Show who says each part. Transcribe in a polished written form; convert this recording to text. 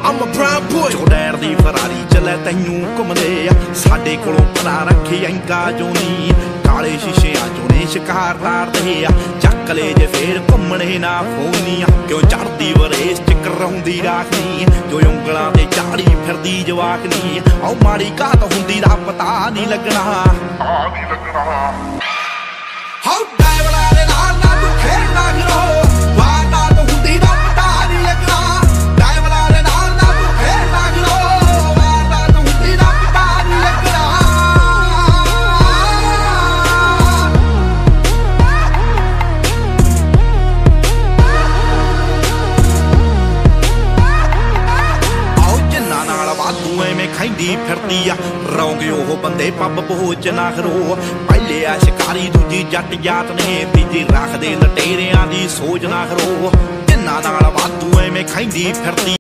Speaker 1: I'm a proud boy ਜੋ ਡੈਰ ਦੀ ਫਰਾਰੀ ਚੱਲੇ ਤੈਨੂੰ ਘੁੰਮਦੇ ਆ ਸਾਡੇ ਕੋਲੋਂ ਪਤਾ ਰੱਖੇ ਐਂਕਾ ਜੋ ਨੀ ਕਾਲੇ ਸ਼ੀਸ਼ਿਆਂ ਚੋਂ ਨੇ ਸ਼ਿਕਾਰ ਤਾਰਦੇ ਆ ਚੱਕ ਲੈ ਜੇ ਫੇਰ ਘੁੰਮਣੇ ਨਾ ਫੋਨੀਆਂ ਕਿਉਂ ਚੜਦੀ ਵਰੇਸ ਚ ਕਰਾਉਂਦੀ ਰਾਖਨੀ ਜੋ ਉਂਗਲਾਂ ਤੇ ਚਾੜੀ ਫਿਰਦੀ ਜਵਾਕਨੀ ਆਉ ਮਾੜੀ ਘਾਤ ਹੁੰਦੀ ਦਾ ਪਤਾ ਨਹੀਂ ਲੱਗਣਾ ਹਾਉ ਡਰਾਈਵਰਾਂ ਦੇ ਨਾਲ ਨਾ ਤੂੰ ਖੇਡਣਾ ਕਰੋ ਵਾਰ ਨਾ ਤੂੰ ਹੁੰਦੀ ਦਾ ਪਤਾ ਨਹੀਂ ਲੱਗਣਾ ਡਰਾਈਵਰਾਂ ਦੇ ਨਾਲ ਨਾ ਤੂੰ ਖੇਡਣਾ ਕਰੋ ਵਾਰ ਨਾ ਤੂੰ ਹੁੰਦੀ ਦਾ ਪਤਾ ਨਹੀਂ ਲੱਗਣਾ ਆਉ ਜਿੰਨਾ ਨਾਲ ਵਾਧੂ ਐਵੇਂ ਖੈਂਦੀ ਫਿਰਦੀ ਆ ਰੌਂਗੇ ਉਹ ਬੰਦੇ ਪੱਬ ਪਹੁੰਚ ਨਾ ਖਰੋ ਪਹਿਲੇ ਆ ਸ਼ਿਕਾਰੀ ਦੂਜੀ ਜੱਟ ਜਾਤ ਨੇ ਤੀਜੀ ਰੱਖਦੇ ਲਟੇਰਿਆਂ ਦੀ ਸੋਚ ਨਾ ਖਰੋ ਜਿੰਨਾ ਨਾਲ ਵਾਧੂ ਐਵੇਂ ਖੈਂਦੀ ਫਿਰਦੀ